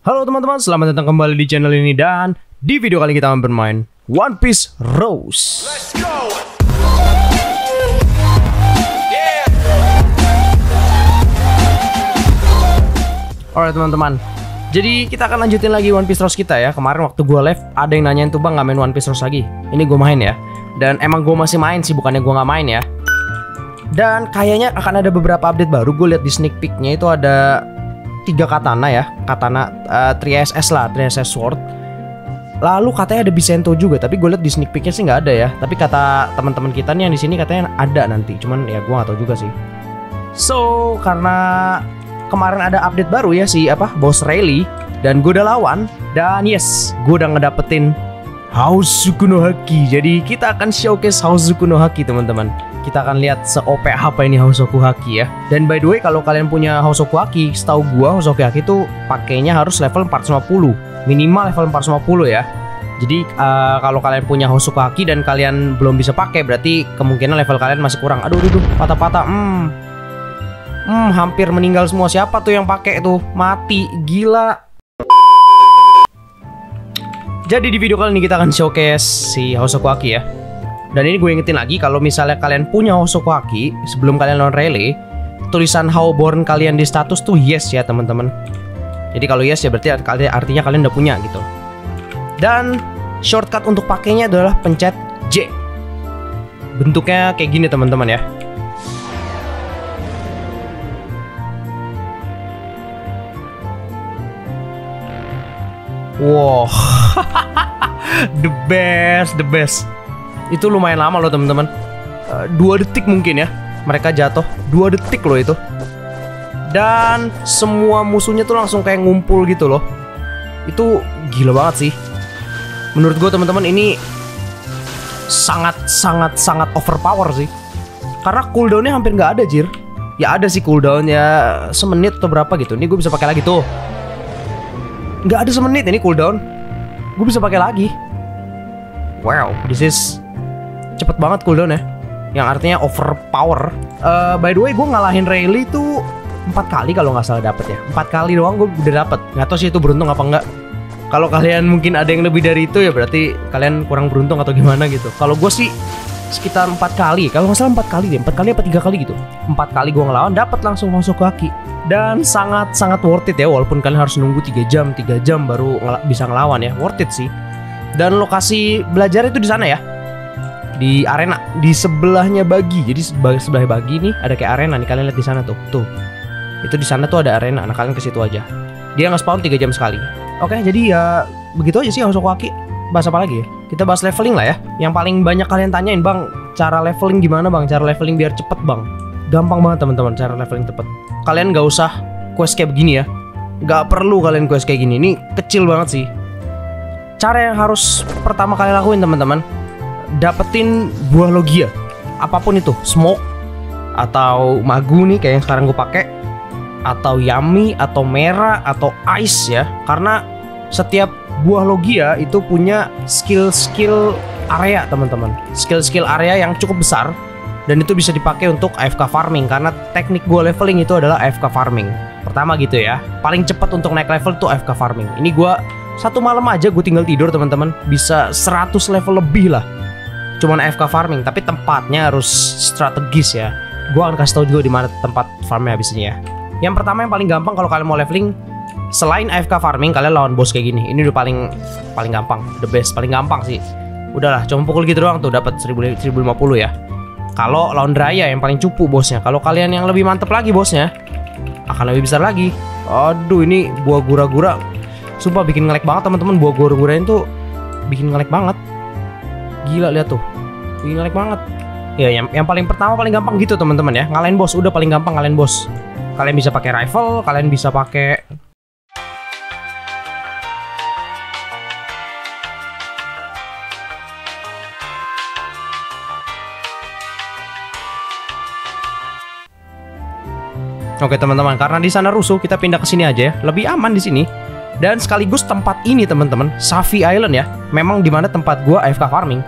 Halo teman-teman, selamat datang kembali di channel ini. Dan di video kali kita akan bermain One Piece Rose. Let's go. Alright teman-teman, jadi kita akan lanjutin lagi One Piece Rose kita ya. Kemarin waktu gue live ada yang nanyain tuh, bang gak main One Piece Rose lagi. Ini gue main ya. Dan emang gue masih main sih, bukannya gue gak main ya. Dan kayaknya akan ada beberapa update baru. Gue lihat di sneak peeknya itu ada 3 katana ya. Katana 3SS lah, 3SS Sword. Lalu katanya ada Bisento juga, tapi gue lihat di sneak peeknya sih nggak ada ya. Tapi kata teman-teman kita nih yang di sini katanya ada nanti. Cuman ya gue nggak tahu juga sih. So karena kemarin ada update baru ya, si Bos Rayleigh, dan gue udah lawan. Dan yes, gue udah ngedapetin Hosoku no Haki. Jadi kita akan showcase Hosoku no Haki teman-teman. Kita akan lihat se-OP apa ini Hosoku Haki ya. Dan by the way, kalau kalian punya Hosoku Haki, setahu gua Hosoku Haki itu pakainya harus level 450. Minimal level 450 ya. Jadi kalau kalian punya Hosoku Haki dan kalian belum bisa pakai, berarti kemungkinan level kalian masih kurang. Aduh, patah-patah. Hampir meninggal semua. Siapa tuh yang pakai tuh? Mati, gila. Jadi di video kali ini kita akan showcase si Hosoku Haki ya. Dan ini gue ingetin lagi, kalau misalnya kalian punya Hosoku Haki sebelum kalian lawan Rayleigh, tulisan How Born kalian di status tuh yes ya teman-teman. Jadi kalau yes ya berarti artinya kalian udah punya gitu. Dan shortcut untuk pakainya adalah pencet J. Bentuknya kayak gini teman-teman ya. Wow. The best. Itu lumayan lama loh teman-teman. 2 detik mungkin ya mereka jatuh. 2 detik loh itu. Dan semua musuhnya tuh langsung kayak ngumpul gitu loh. Itu gila banget sih. Menurut gue teman-teman ini sangat overpower sih. Karena cooldownnya hampir nggak ada jir. Ya ada sih cooldown ya semenit atau berapa gitu. Ini gue bisa pakai lagi tuh. Nggak ada semenit ini cooldown. Gue bisa pakai lagi. Wow, this is cepet banget cooldown ya. Yang artinya overpower. By the way, gue ngalahin Rayleigh tuh 4 kali kalau nggak salah dapet ya. 4 kali doang gue udah dapet. Nggak tahu sih itu beruntung apa enggak. Kalau kalian mungkin ada yang lebih dari itu ya berarti kalian kurang beruntung atau gimana gitu. Kalau gue sih sekitar 4 kali. Kalau nggak salah 4 kali deh. 4 kali apa 3 kali gitu. 4 kali gue ngelawan dapet langsung Hosoku Haki. Dan sangat worth it ya. Walaupun kalian harus nunggu 3 jam baru bisa ngelawan ya. Worth it sih. Dan lokasi belajar itu di sana ya. Di arena, di sebelahnya Bagi. Jadi sebelah Bagi nih ada kayak arena nih, kalian lihat di sana tuh. Tuh. Itu di sana tuh ada arena. Nah, kalian ke situ aja. Dia nge-spawn 3 jam sekali. Oke, jadi ya begitu aja sih Hosoku Haki. Bahas apa lagi ya? Kita bahas leveling lah ya. Yang paling banyak kalian tanyain, "Bang, cara leveling gimana, Bang? Cara leveling biar cepet, Bang." Gampang banget, teman-teman, cara leveling cepet. Kalian gak usah quest kayak begini ya. Gak perlu kalian quest kayak gini. Ini kecil banget sih. Cara yang harus pertama kali lakuin, teman-teman, dapetin buah logia, apapun itu, smoke atau magu nih kayak yang sekarang gue pakai, atau yami atau merah atau ice ya. Karena setiap buah logia itu punya skill area teman-teman, skill area yang cukup besar, dan itu bisa dipakai untuk AFK farming. Karena teknik gue leveling itu adalah AFK farming pertama gitu ya. Paling cepat untuk naik level tuh AFK farming. Ini gue 1 malam aja gue tinggal tidur teman-teman, bisa 100 level lebih lah. Cuman AFK farming, tapi tempatnya harus strategis ya. Gue akan kasih tahu juga di mana tempat farmnya habisnya ya. Yang pertama yang paling gampang kalau kalian mau leveling, selain AFK farming, kalian lawan bos kayak gini. Ini udah paling gampang, the best, paling gampang sih. Udahlah, cuma pukul gitu doang tuh dapat 1050 ya. Kalau lawan Raya yang paling cupu bosnya. Kalau kalian yang lebih mantep lagi bosnya, akan lebih besar lagi. Aduh, ini buah gura-gura sumpah bikin nge-lag banget teman-teman. Buah gura-gurain tuh bikin nge-lag banget. Gila, lihat tuh. Bikin nge-lag banget. Ya, yang paling pertama paling gampang gitu teman-teman ya. Ngalahin bos, udah paling gampang ngalahin bos. Kalian bisa pakai rifle, kalian bisa pakai Oke teman-teman, karena di sana rusuh, kita pindah ke sini aja ya. Lebih aman di sini. Dan sekaligus tempat ini teman-teman, Safi Island ya. Memang dimana tempat gua AFK farming.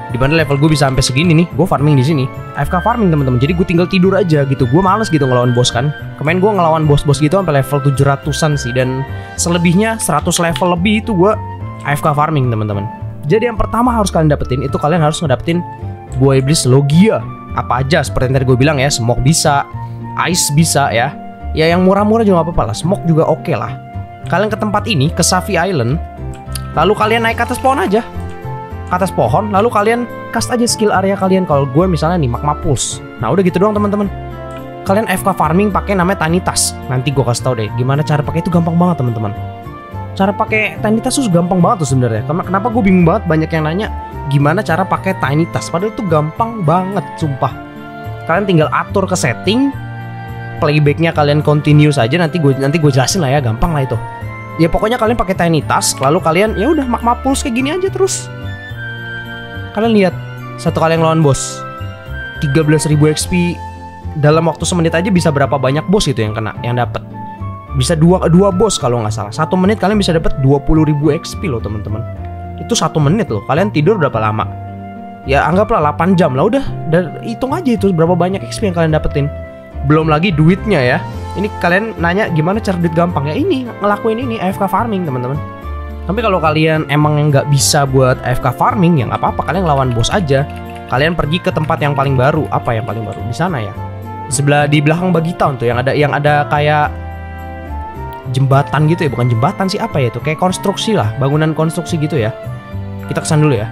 Dimana level gue bisa sampai segini nih, gue farming di sini. AFK farming teman-teman. Jadi gue tinggal tidur aja gitu. Gue males gitu ngelawan bos kan. Kemarin gue ngelawan bos-bos gitu sampai level 700-an sih, dan selebihnya 100 level lebih itu gue AFK farming teman-teman. Jadi yang pertama harus kalian dapetin itu kalian harus ngedapetin buah iblis Logia. Apa aja seperti yang tadi gue bilang ya, smoke bisa, ice bisa ya. Ya yang murah-murah juga gak apa-apa lah, smoke juga oke lah. Kalian ke tempat ini, ke Safi Island, lalu kalian naik ke atas pohon aja. Ke atas pohon, lalu kalian cast aja skill area kalian. Kalau gue misalnya nih Magma Pulse. Nah udah gitu doang teman-teman. Kalian FK farming pakai namanya Tiny Task. Nanti gue kasih tau deh gimana cara pakai, itu gampang banget teman-teman. Cara pakai Tiny Task tuh gampang banget tuh sebenarnya. Kenapa gue bingung banget, banyak yang nanya gimana cara pakai Tiny Task. Padahal itu gampang banget sumpah. Kalian tinggal atur ke setting, playbacknya kalian continue saja. Nanti gue jelasin lah ya, gampang lah itu. Ya pokoknya kalian pakai Tiny Task, lalu kalian ya udah Magma Pulse kayak gini aja terus. Kalian lihat, satu kali yang lawan bos 13.000 XP dalam waktu semenit aja bisa berapa banyak bos itu yang kena, yang dapat. Bisa dua bos kalau nggak salah. 1 menit kalian bisa dapat 20.000 XP loh teman-teman. Itu 1 menit loh. Kalian tidur berapa lama? Ya anggaplah 8 jam lah udah. Dan hitung aja itu berapa banyak XP yang kalian dapetin. Belum lagi duitnya ya. Ini kalian nanya gimana cara duit gampang ya, ini ngelakuin ini AFK farming teman-teman. Tapi kalau kalian emang nggak bisa buat AFK farming ya nggak apa-apa, kalian lawan bos aja. Kalian pergi ke tempat yang paling baru. Apa yang paling baru? Di sana ya. Di belakang Buggy Town tuh yang ada kayak jembatan gitu ya, bukan jembatan sih, apa ya itu? Kayak konstruksi lah, bangunan konstruksi gitu ya. Kita kesana dulu ya.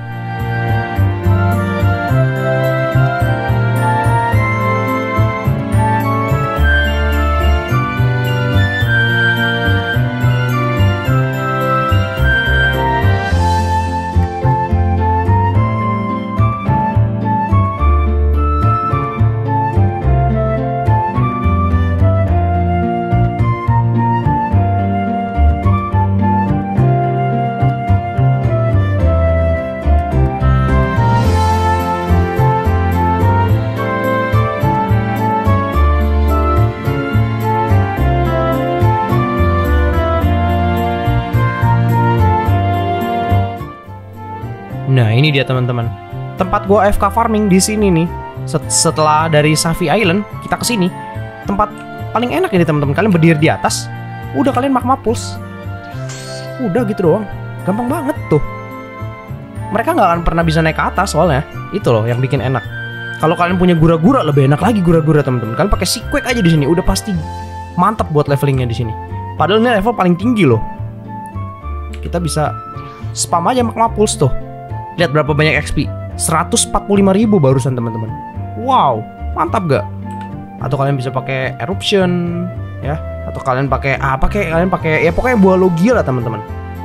Nah ini dia teman-teman, tempat gua AFK farming di sini nih. Setelah dari Safi Island kita ke sini, tempat paling enak ini teman-teman. Kalian berdiri di atas, udah kalian Magma Pulse. Udah gitu doang, gampang banget tuh. Mereka nggak akan pernah bisa naik ke atas soalnya. Itu loh yang bikin enak. Kalau kalian punya gura-gura lebih enak lagi gura-gura teman-teman. Kalian pakai Sequake aja di sini, udah pasti mantap buat levelingnya di sini. Padahal ini level paling tinggi loh. Kita bisa spam aja Magma Pulse tuh. Lihat berapa banyak XP, 145.000 barusan teman-teman. Wow, mantap gak? Atau kalian bisa pakai eruption ya, atau kalian pakai kalian pakai ya pokoknya buah Logia lah teman-teman.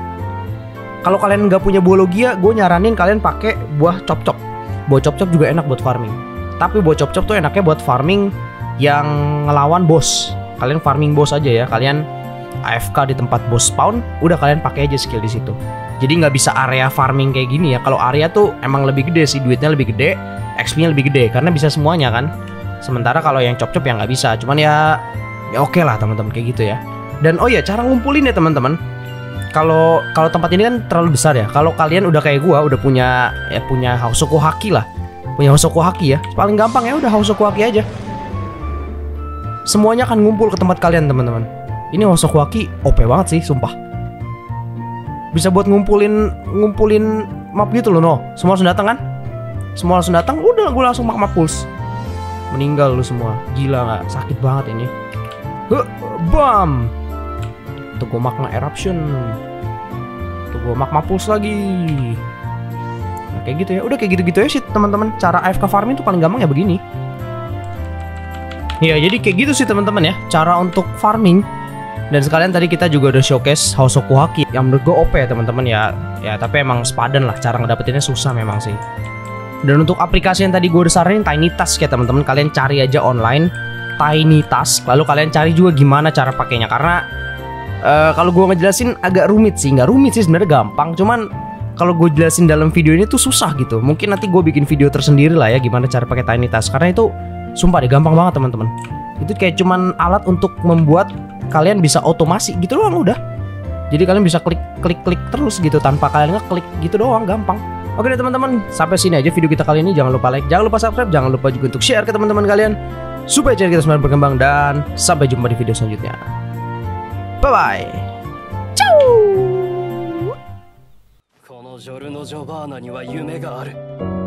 Kalau kalian nggak punya buah Logia, gue nyaranin kalian pakai buah Chop-Chop. Buah Chop-Chop juga enak buat farming. Tapi buah Chop-Chop tuh enaknya buat farming yang ngelawan bos. Kalian farming bos aja ya, kalian AFK di tempat bos spawn, udah kalian pakai aja skill di situ. Jadi nggak bisa area farming kayak gini ya. Kalau area tuh emang lebih gede sih, duitnya lebih gede, XP-nya lebih gede karena bisa semuanya kan. Sementara kalau yang Chop-Chop ya nggak bisa. Cuman ya oke lah teman-teman kayak gitu ya. Dan oh ya cara ngumpulin ya teman-teman. Kalau tempat ini kan terlalu besar ya. Kalau kalian udah kayak gua, udah punya Housokko Haki lah. Punya Housokko Haki ya. Paling gampang ya udah Housokko Haki aja. Semuanya akan ngumpul ke tempat kalian teman-teman. Ini Housokko Haki OP banget sih, sumpah. Bisa buat ngumpulin map gitu loh, no. Semua langsung datang kan? Semua langsung datang, udah gue langsung Magma Pulse. Meninggal lu semua. Gila nggak? Sakit banget ini. Bam. Tuh gue Magma Eruption. Tuh gue Magma Pulse lagi. Nah, kayak gitu ya. Udah kayak gitu-gitu ya sih teman-teman. Cara AFK farming tuh paling gampang ya begini. Ya jadi kayak gitu sih teman-teman ya. Cara untuk farming. Dan sekalian tadi kita juga udah showcase Housokko Haki yang menurut gue OP ya teman-teman ya. Ya tapi emang sepadan lah, cara ngedapetinnya susah memang sih. Dan untuk aplikasi yang tadi gue udah saranin Tiny Task ya teman-teman, kalian cari aja online Tiny Task, lalu kalian cari juga gimana cara pakainya. Karena kalau gue ngejelasin agak rumit sih, nggak rumit sih sebenarnya, gampang. Cuman kalau gue jelasin dalam video ini tuh susah gitu. Mungkin nanti gue bikin video tersendiri lah ya gimana cara pakai Tiny Task, karena itu sumpah deh gampang banget teman-teman. Itu kayak cuman alat untuk membuat kalian bisa otomasi gitu doang udah. Jadi kalian bisa klik terus gitu tanpa kalian ngeklik gitu doang, gampang. Oke deh teman-teman, sampai sini aja video kita kali ini. Jangan lupa like, jangan lupa subscribe, jangan lupa juga untuk share ke teman-teman kalian supaya channel kita semakin berkembang, dan sampai jumpa di video selanjutnya. Bye bye. Ciao. このジョルノ・ジョバーナには夢がある。